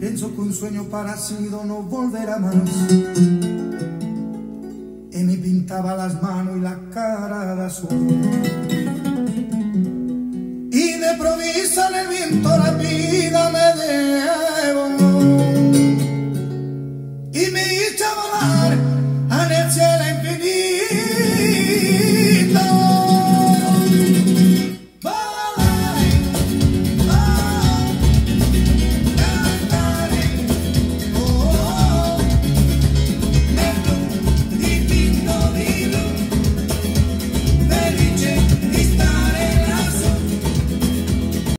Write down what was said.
Pienso que un sueño parecido no volverá más. Y me pintaba las manos y la cara de azul.